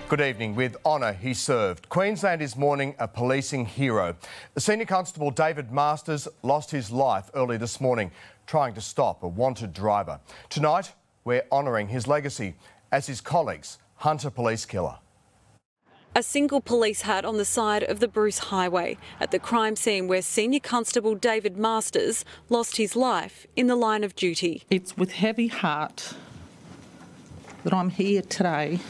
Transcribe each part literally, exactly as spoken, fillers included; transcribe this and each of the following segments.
Good evening. With honour he served. Queensland is mourning a policing hero. The Senior Constable David Masters lost his life early this morning trying to stop a wanted driver. Tonight we're honouring his legacy as his colleagues hunt a police killer. A single police hat on the side of the Bruce Highway at the crime scene where Senior Constable David Masters lost his life in the line of duty. It's with heavy heart that I'm here today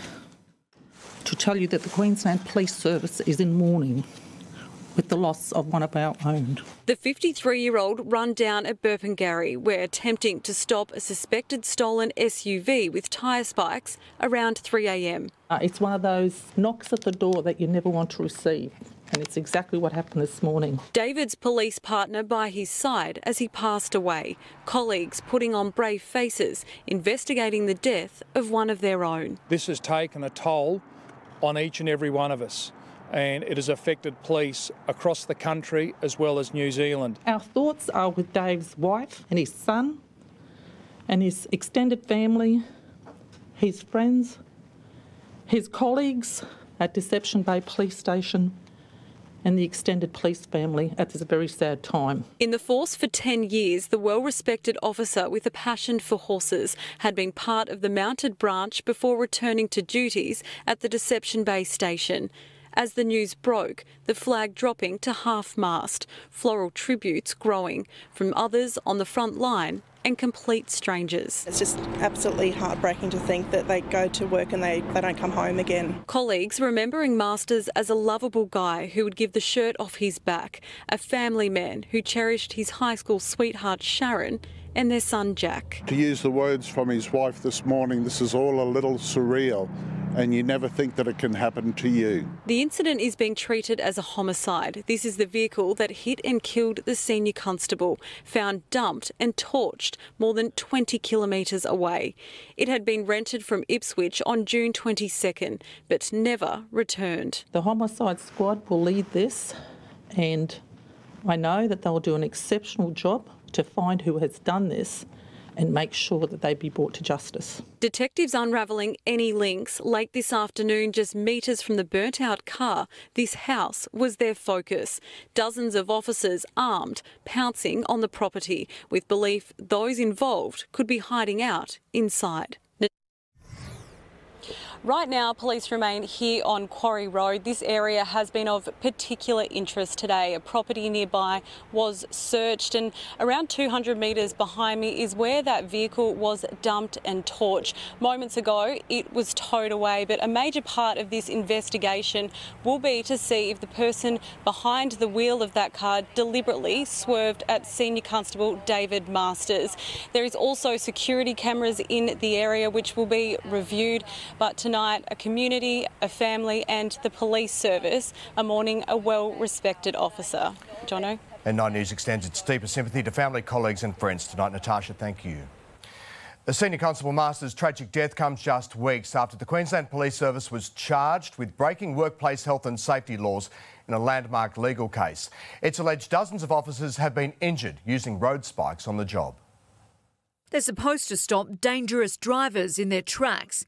to tell you that the Queensland Police Service is in mourning with the loss of one of our own. The fifty-three-year-old run down at Burpengary, where attempting to stop a suspected stolen S U V with tyre spikes around three a m. Uh, it's one of those knocks at the door that you never want to receive, and it's exactly what happened this morning. David's police partner by his side as he passed away, colleagues putting on brave faces, investigating the death of one of their own. This has taken a toll on each and every one of us, and it has affected police across the country as well as New Zealand. Our thoughts are with Dave's wife and his son and his extended family, his friends, his colleagues at Deception Bay Police Station and the extended police family at this very sad time. In the force for ten years, the well-respected officer with a passion for horses had been part of the mounted branch before returning to duties at the Deception Bay Station. As the news broke, the flag dropping to half-mast, floral tributes growing from others on the front line and complete strangers. It's just absolutely heartbreaking to think that they go to work and they, they don't come home again. Colleagues remembering Masters as a lovable guy who would give the shirt off his back, a family man who cherished his high school sweetheart Sharon and their son Jack. To use the words from his wife this morning, this is all a little surreal, and you never think that it can happen to you. The incident is being treated as a homicide. This is the vehicle that hit and killed the senior constable, found dumped and torched more than twenty kilometres away. It had been rented from Ipswich on June twenty-second, but never returned. The homicide squad will lead this, and I know that they'll do an exceptional job to find who has done this and make sure that they be brought to justice. Detectives unravelling any links late this afternoon, just metres from the burnt-out car. This house was their focus. Dozens of officers armed, pouncing on the property, with belief those involved could be hiding out inside. Right now, police remain here on Quarry Road. This area has been of particular interest today. A property nearby was searched, and around two hundred metres behind me is where that vehicle was dumped and torched. Moments ago, it was towed away, but a major part of this investigation will be to see if the person behind the wheel of that car deliberately swerved at Senior Constable David Masters. There is also security cameras in the area which will be reviewed, but tonight a community, a family and the police service are mourning a well-respected officer. Jono? And Nine News extends its deepest sympathy to family, colleagues and friends tonight. Natasha, thank you. The Senior Constable Masters' tragic death comes just weeks after the Queensland Police Service was charged with breaking workplace health and safety laws in a landmark legal case. It's alleged dozens of officers have been injured using road spikes on the job. They're supposed to stop dangerous drivers in their tracks.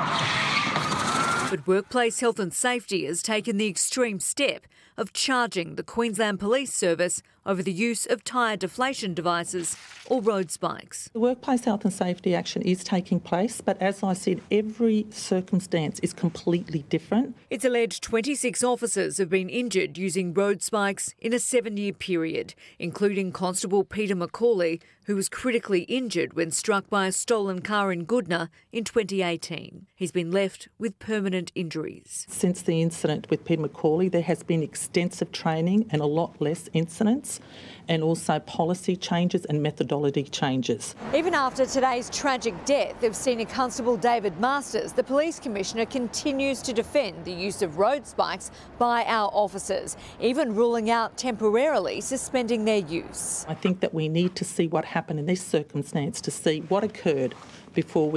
But Workplace Health and Safety has taken the extreme step of charging the Queensland Police Service over the use of tyre deflation devices or road spikes. The workplace health and safety action is taking place, but as I said, every circumstance is completely different. It's alleged twenty-six officers have been injured using road spikes in a seven-year period, including Constable Peter McCauley, who was critically injured when struck by a stolen car in Goodna in twenty eighteen. He's been left with permanent injuries. Since the incident with Peter McCauley, there has been extensive training and a lot less incidents, and also policy changes and methodology changes. Even after today's tragic death of Senior Constable David Masters, the Police Commissioner continues to defend the use of road spikes by our officers, even ruling out temporarily suspending their use. I think that we need to see what happened in this circumstance to see what occurred before we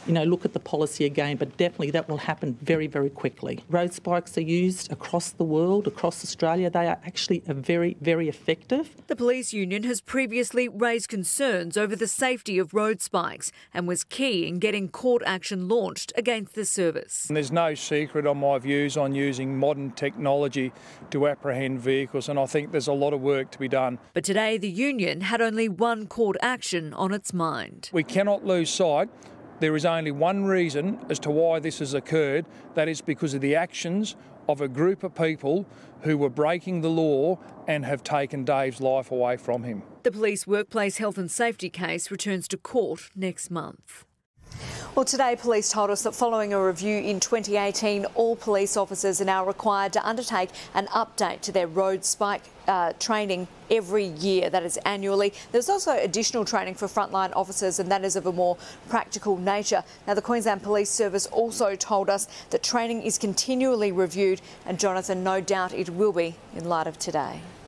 you know, look at the policy again, but definitely that will happen very, very quickly. Road spikes are used across the world, across Australia. They are actually a very, very effective. The police union has previously raised concerns over the safety of road spikes and was key in getting court action launched against the service. And there's no secret on my views on using modern technology to apprehend vehicles, and I think there's a lot of work to be done. But today the union had only one court action on its mind. We cannot lose sight. There is only one reason as to why this has occurred. That is because of the actions of a group of people who were breaking the law and have taken Dave's life away from him. The police workplace health and safety case returns to court next month. Well, today police told us that following a review in twenty eighteen, all police officers are now required to undertake an update to their road spike uh, training every year, that is annually. There's also additional training for frontline officers, and that is of a more practical nature. Now, the Queensland Police Service also told us that training is continually reviewed, and Jonathan, no doubt it will be in light of today.